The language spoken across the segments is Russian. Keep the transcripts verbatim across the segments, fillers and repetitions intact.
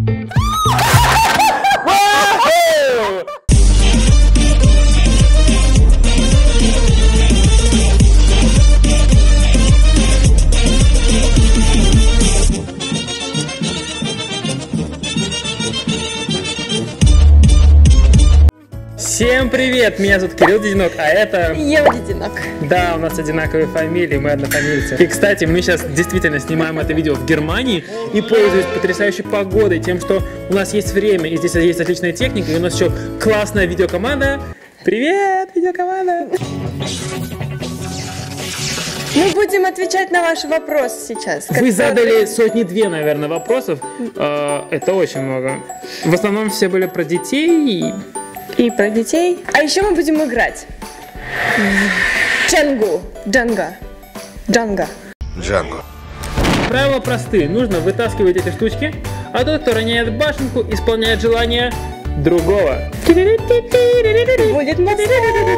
Всем привет! Меня зовут Кирилл Дединок, а это... Ева Дединок. Да, у нас одинаковые фамилии, мы однофамильцы. И, кстати, мы сейчас действительно снимаем это видео в Германии и пользуясь потрясающей погодой, тем, что у нас есть время, и здесь есть отличная техника, и у нас еще классная видеокоманда. Привет, видеокоманда! Мы будем отвечать на ваши вопросы сейчас. Вы задали сотни-две, наверное, вопросов. Это очень много. В основном все были про детей. И про детей. А еще мы будем играть. Джангу. Джанга. Джанга. Джангу. Правила простые. Нужно вытаскивать эти штучки, а тот, кто роняет башенку, исполняет желание другого. Будет массаж.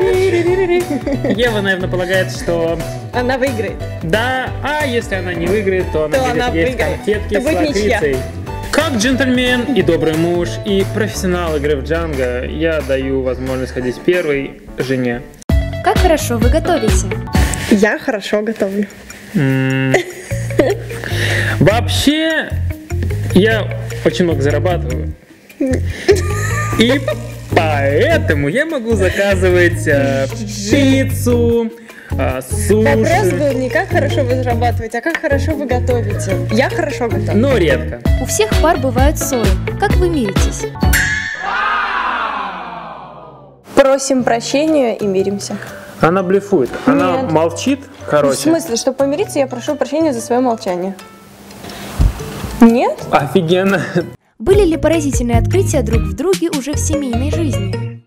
Ева, наверное, полагает, что... Она выиграет. Да, а если она не выиграет, то она то будет она есть выиграет. конфетки Это с будет ничья. лакрицей. Как джентльмен и добрый муж, и профессионал игры в Джанго, я даю возможность ходить первой жене. Как хорошо вы готовите? Я хорошо готовлю. Вообще, я очень много зарабатываю. И поэтому я могу заказывать э, пиццу, э, суши. Вопрос был не как хорошо вы зарабатываете, а как хорошо вы готовите. Я хорошо готовлю. Но редко. У всех пар бывают ссоры. Как вы миритесь? Просим прощения и миримся. Она блефует. Она Нет. молчит, короче. В смысле, чтобы помириться, я прошу прощения за свое молчание. Нет? Офигенно. Были ли поразительные открытия друг в друге уже в семейной жизни?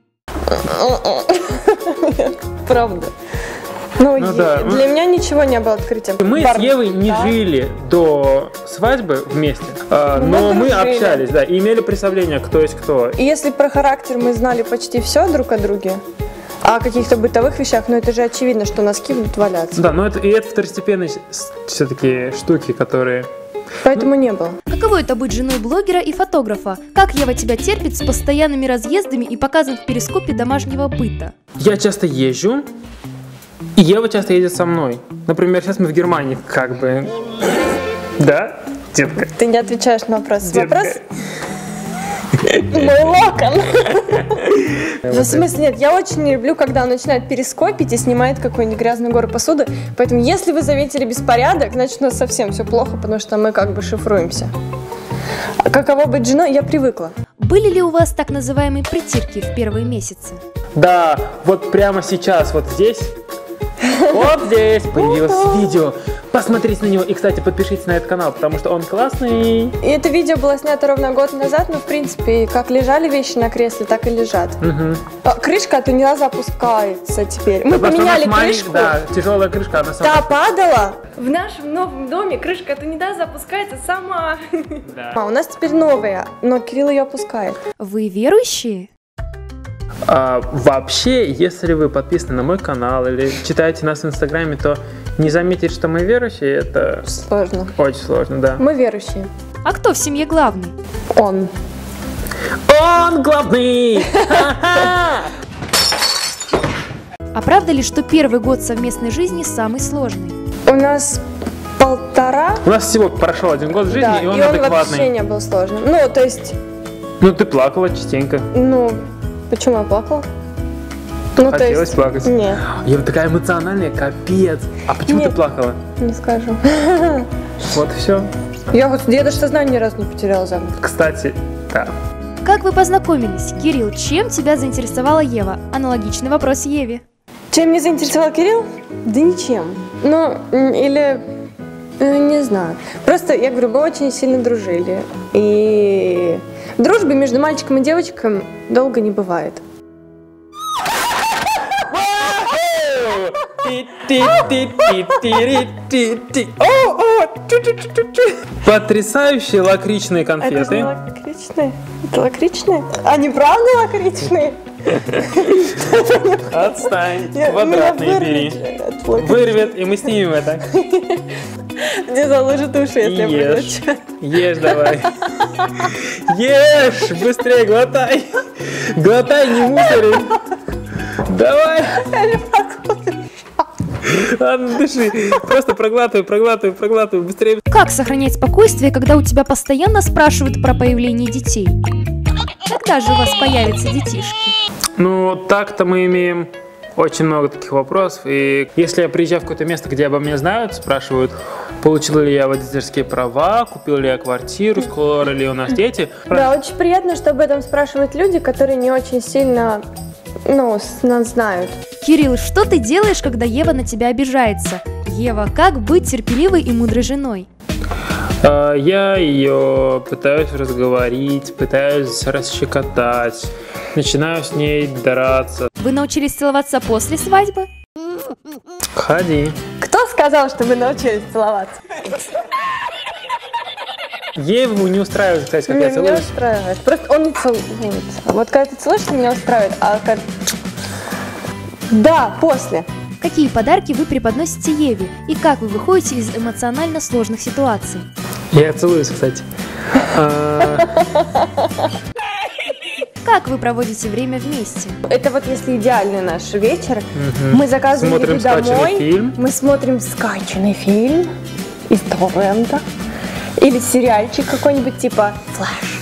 Правда. Ну, Ну е- да. для меня ничего не было открытием. Мы Бар- с Евой не Да. жили до свадьбы вместе, а, Мы но мы дружили. общались, да, и имели представление, кто есть кто. И если про характер мы знали почти все друг о друге, а о каких-то бытовых вещах, ну это же очевидно, что носки будут валяться. Да, но это, и это второстепенные все-таки штуки, которые... Поэтому не было. Каково это быть женой блогера и фотографа? Как Ева тебя терпит с постоянными разъездами и показом в перископе домашнего быта? Я часто езжу, и Ева часто едет со мной. Например, сейчас мы в Германии, как бы... Да, детка? Ты не отвечаешь на вопрос. Детка. Вопрос? Мой локон. В смысле, нет, я очень не люблю, когда он начинает перископить и снимает какой-нибудь грязный горы посуды. Поэтому, если вы заметили беспорядок, значит, у нас совсем все плохо, потому что мы как бы шифруемся. А каково быть женой, я привыкла. Были ли у вас так называемые притирки в первые месяцы? Да, вот прямо сейчас, вот здесь, вот здесь появилось видео. Посмотрите на него. И, кстати, подпишитесь на этот канал, потому что он классный. И это видео было снято ровно год назад, но, в принципе, как лежали вещи на кресле, так и лежат. Угу. А, крышка от унитаза опускается теперь. Мы Потому что у поменяли нас маленькая, крышку. Да, тяжелая крышка, она сама. Та падала. В нашем новом доме крышка от унитаза опускается сама. Да. А у нас теперь новая, но Кирилл ее опускает. Вы верующие? А, вообще, если вы подписаны на мой канал или читаете нас в Инстаграме, то не заметить, что мы верующие, это Сложно. очень сложно, да. Мы верующие. А кто в семье главный? Он. Он главный! А правда ли, что первый год совместной жизни самый сложный? У нас полтора. У нас всего прошел один год жизни, Да, и он и он вообще адекватный. не был сложным. Ну, то есть, Ну, ты плакала частенько. ну, почему я плакала? Ну, то Хотелось есть, плакать. Нет, Я вот такая эмоциональная, капец. А почему Нет. ты плакала? не скажу. Вот и все. Я вот я даже сознание ни разу не потеряла за год. Кстати, да. Как вы познакомились? Кирилл, чем тебя заинтересовала Ева? Аналогичный вопрос Еве. Чем меня заинтересовал Кирилл? Да ничем. Ну, м, или... э, Не знаю. Просто, я говорю, мы очень сильно дружили. И дружбы между мальчиком и девочкой долго не бывает. Потрясающие лакричные Это же не конфеты. лакричные. Это лакричные? Они правда лакричные? Отстань. Я- Квадратные меня бери. вырвет от лакричных. Вырвет, и мы снимем это. Мне заложит уши, если я буду Ешь. отвечать. Ешь давай. Ешь, быстрее глотай. Глотай, не мусори. Давай. Ладно, дыши. Просто проглатывай, проглатывай, проглатывай. Быстрее. Как сохранять спокойствие, когда у тебя постоянно спрашивают про появление детей? Когда же у вас появятся детишки? Ну, так-то мы имеем очень много таких вопросов. И если я приезжаю в какое-то место, где обо мне знают, спрашивают, получил ли я водительские права, купил ли я квартиру, скоро ли у нас дети. Да, очень приятно, что об этом спрашивают люди, которые не очень сильно, ну, с- нас знают. Кирилл, что ты делаешь, когда Ева на тебя обижается? Ева, как быть терпеливой и мудрой женой? А, Я ее пытаюсь разговорить, пытаюсь расщекотать, начинаю с ней драться. Вы научились целоваться после свадьбы? Ходи. Кто сказал, что вы научились целоваться? Еву не устраивает, кстати, как Меня я не целуюсь. устраивает. Просто он не целуется. Вот когда ты целуешься, меня устраивает, а как... Да, после. Какие подарки вы преподносите Еве? И как вы выходите из эмоционально сложных ситуаций? Я целуюсь, кстати. А, Как вы проводите время вместе? Это вот если идеальный наш вечер. мгм. Мы заказываем Смотрим еду скачанный домой. фильм. Мы смотрим скачанный фильм из торрента. Или сериальчик какой-нибудь типа «Флэш».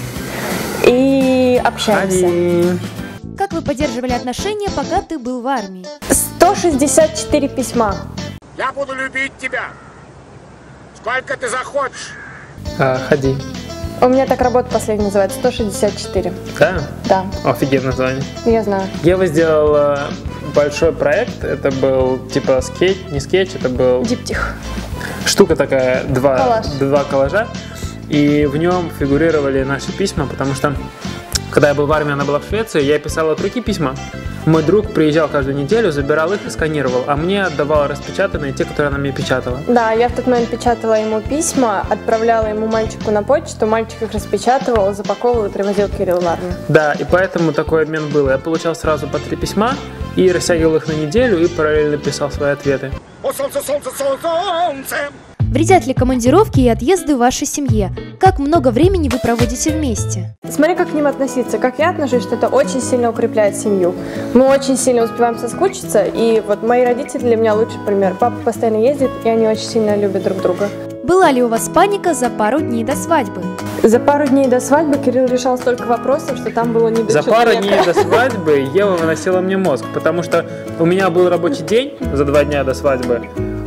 И общаемся. Ходи. Как вы поддерживали отношения, пока ты был в армии? сто шестьдесят четыре письма. Я буду любить тебя. Сколько ты захочешь. А, Ходи. У меня так работа последняя называется, сто шестьдесят четыре. Да? Да, Офигенное название. я знаю. Ева сделала большой проект. Это был типа скетч, не скетч, это был Диптих. штука такая, два, Коллаж. два коллажа. И в нем фигурировали наши письма, потому что когда я был в армии, она была в Швеции, я писал от руки письма. Мой друг приезжал каждую неделю, забирал их и сканировал, а мне отдавал распечатанные те, которые она мне печатала. Да, я в тот момент печатала ему письма, отправляла ему мальчику на почту, мальчик их распечатывал, запаковывал и привозил Кирилл в армию. Да, и поэтому такой обмен был. Я получал сразу по три письма и растягивал их на неделю и параллельно писал свои ответы. О, солнце, солнце, солнце, солнце. Вредят ли командировки и отъезды вашей семье? Как много времени вы проводите вместе? Смотри, как к ним относиться. Как я отношусь, что это очень сильно укрепляет семью. Мы очень сильно успеваем соскучиться, и вот мои родители для меня лучший пример. Папа постоянно ездит, и они очень сильно любят друг друга. Была ли у вас паника за пару дней до свадьбы? За пару дней до свадьбы Кирилл решал столько вопросов, что там было не до За пару человека. дней до свадьбы Ева выносила мне мозг, потому что у меня был рабочий день за два дня до свадьбы,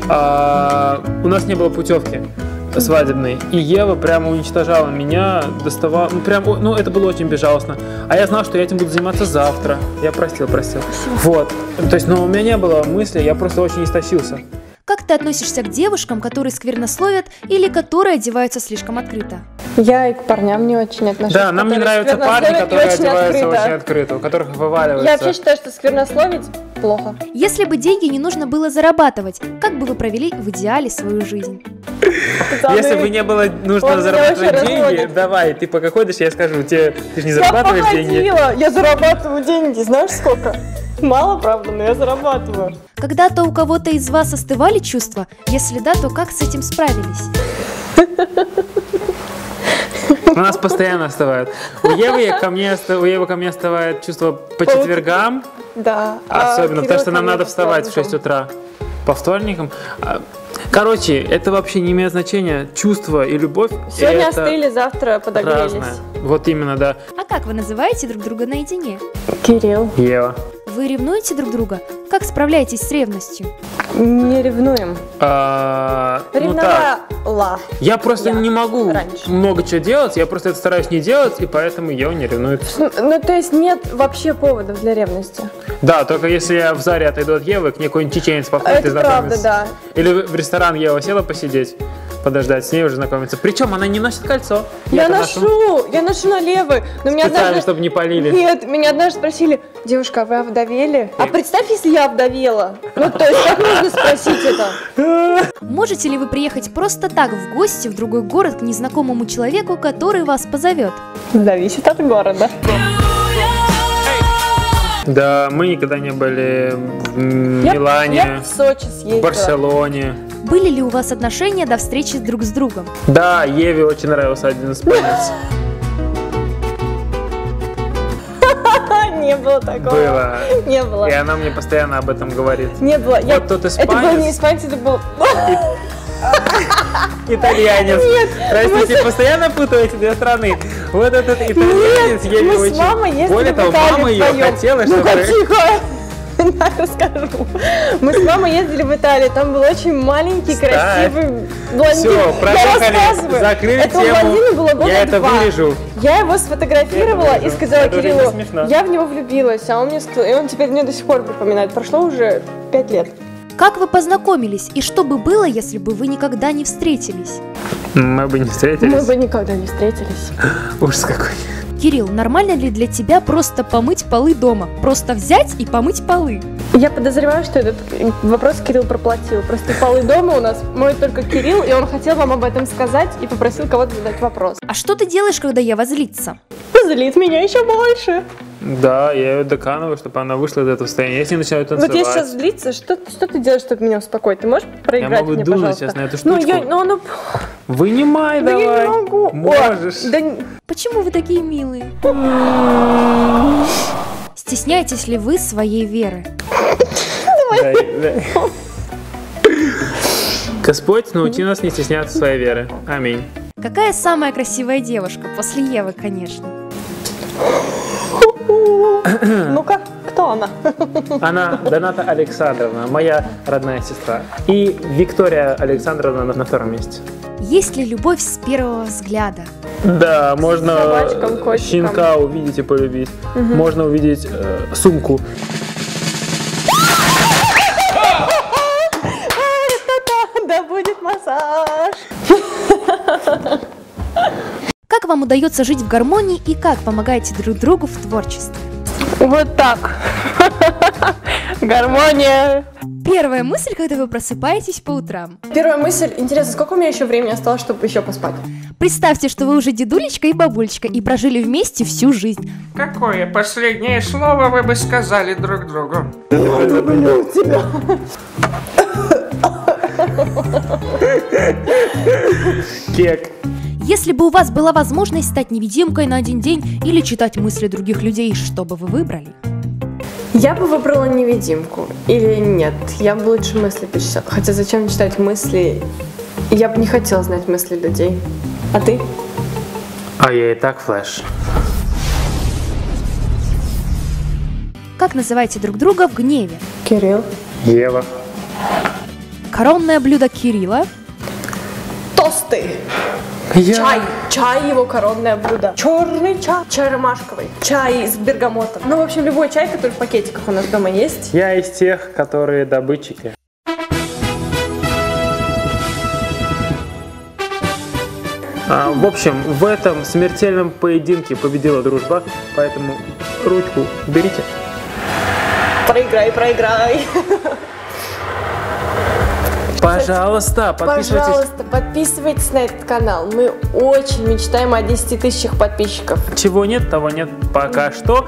а у нас не было путевки свадебной, и Ева прямо уничтожала меня, доставала, ну прям, ну это было очень безжалостно. А я знал, что я этим буду заниматься завтра. Я простил, простил. Вот, то есть, но у меня не было мысли, я просто очень истощился. Как ты относишься к девушкам, которые сквернословят или которые одеваются слишком открыто? Я и к парням не очень отношусь. Да, нам не которые нравятся парни, сквернословят и которые очень одеваются открыто. очень открыто, у которых вываливается. Я вообще считаю, что сквернословить плохо. Если бы деньги не нужно было зарабатывать, как бы вы провели в идеале свою жизнь? Если бы не было нужно Он меня зарабатывать очень деньги, разводит. давай, ты пока ходишь, я скажу, тебе, ты же не Я зарабатываешь деньги. походила, я зарабатываю деньги, знаешь сколько? Мало, правда, но я зарабатываю. Когда-то у кого-то из вас остывали чувства? Если да, то как с этим справились? У нас постоянно остывает. У Евы ко мне, оста- у Евы ко мне остывает чувство по четвергам, Да. а особенно, потому Кирилл что нам ко мне надо по вставать в шесть вторникам. утра. По вторникам. А, Короче, это вообще не имеет значения. Чувство и любовь Сегодня это остыли, завтра подогрелись. разное. Вот именно, да. А как вы называете друг друга наедине? Кирилл. Ева. Вы ревнуете друг друга? Как справляетесь с ревностью? Не ревнуем. А, ну так. Ревновала. Я просто Я не могу раньше. много чего делать, я просто это стараюсь не делать, и поэтому Ева не ревнует. Ну, ну, то есть нет вообще поводов для ревности. Да, только если я в Заре отойду от Евы, к ней какой-нибудь чеченец подходит и Это правда, знакомится. да. Или в ресторан Ева села посидеть, подождать, с ней уже знакомиться. Причем она не носит кольцо. Я Я-то ношу, я ношу на левый. Но меня Специально, однажды... чтобы не полили. Нет, меня однажды спросили, девушка, а вы овдовели? А представь, если я овдовела. Ну, то есть, как можно спросить это? Можете ли вы приехать просто так в гости в другой город к незнакомому человеку, который вас позовет? Зависит от города. Да, мы никогда не были в м, Я, Милане, я в Сочи съездила. в Барселоне. Были ли у вас отношения до встречи друг с другом? Да, Еве очень нравился один испанец. Не было такого. Было. Не было. И она мне постоянно об этом говорит. Не было. Я... Вот тот Это был не испанец, это был... Итальянец. Нет. Простите, мы... постоянно путаю эти две страны. Вот этот итальянец, Нет, я мы его с очень... мамой ездили Более в того, Италию мама ее вдвоем. хотела, Ну-ка, чтобы... тихо. Да, расскажу. Мы с мамой ездили в Италию, там был очень маленький, Ставь. красивый блондин. Все, Я проехали, рассказываю. закрыли Этому тему. блондину было года Я это два. вырежу. Я его сфотографировала Я это и вырежу. сказала Это уже не Кириллу, смешно. я в него влюбилась, а он мне сказал, и он теперь мне до сих пор припоминает. Прошло уже пять лет. Как вы познакомились и что бы было, если бы вы никогда не встретились? Мы бы не встретились. Мы бы никогда не встретились. Ужас какой. Кирилл, нормально ли для тебя просто помыть полы дома? Просто взять и помыть полы? Я подозреваю, что этот вопрос Кирилл проплатил. Просто полы дома у нас моет только Кирилл, и он хотел вам об этом сказать и попросил кого-то задать вопрос. А что ты делаешь, когда Ева злится? Злит меня еще больше. Да, я ее доканываю, чтобы она вышла из этого состояния. Я с ней начинаю танцевать. Вот я сейчас злиться, что, что ты делаешь, чтобы меня успокоить? Ты можешь проиграть Я могу мне, дунуть пожалуйста? сейчас на эту Ну, штучку. я, ну, ну, Вынимай да давай. я не могу. Можешь. О, да не- Почему вы такие милые? Стесняетесь ли вы своей веры? Дай, дай. Господь, научи нас не стесняться своей веры. Аминь. Какая самая красивая девушка? После Евы, конечно. Ну-ка, кто она? Она Доната Александровна, моя родная сестра. И Виктория Александровна на, на втором месте. Есть ли любовь с первого взгляда? Да, можно собачком, котиком. щенка увидеть и полюбить. Можно увидеть э, сумку. Да будет массаж. Как вам удается жить в гармонии и как помогаете друг другу в творчестве? Вот так. Гармония. Первая мысль, когда вы просыпаетесь по утрам. Первая мысль. Интересно, сколько у меня еще времени осталось, чтобы еще поспать? Представьте, что вы уже дедулечка и бабулечка и прожили вместе всю жизнь. Какое последнее слово вы бы сказали друг другу? Люблю тебя. Кек. Если бы у вас была возможность стать невидимкой на один день или читать мысли других людей, что бы вы выбрали? Я бы выбрала невидимку. Или нет, я бы лучше мысли почитала. Хотя зачем читать мысли? Я бы не хотела знать мысли людей. А ты? А я и так флэш. Как называете друг друга в гневе? Кирилл. Ева. Коронное блюдо Кирилла. Тосты. Я... Чай. Чай его коронное блюдо. Черный чай. Чай ромашковый. Чай с бергамотом. Ну, в общем, любой чай, который в пакетиках у нас дома есть. Я из тех, которые добытчики. А, в общем, в этом смертельном поединке победила дружба, поэтому ручку берите. Проиграй, проиграй. Пожалуйста, подписывайтесь. Пожалуйста, подписывайтесь на этот канал. Мы очень мечтаем о десяти тысячах подписчиков. Чего нет, того нет пока что.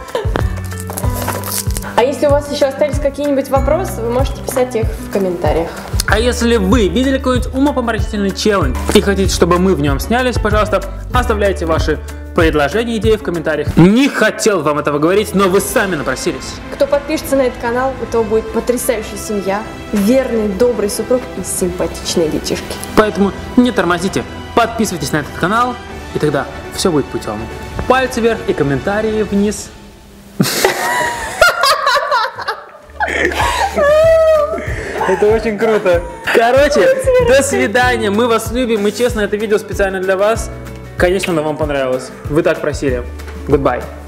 А если у вас еще остались какие-нибудь вопросы, вы можете писать их в комментариях. А если вы видели какой-нибудь умопомрачительный челлендж и хотите, чтобы мы в нем снялись, пожалуйста, оставляйте ваши предложения, идеи в комментариях. Не хотел вам этого говорить, но вы сами напросились. Кто подпишется на этот канал, у того будет потрясающая семья, верный, добрый супруг и симпатичные детишки. Поэтому не тормозите, подписывайтесь на этот канал, и тогда все будет путем. Пальцы вверх и комментарии вниз. Это очень круто. Короче, до свидания. Мы вас любим. Мы честно это видео специально для вас. Конечно, оно вам понравилось. Вы так просили. Goodbye.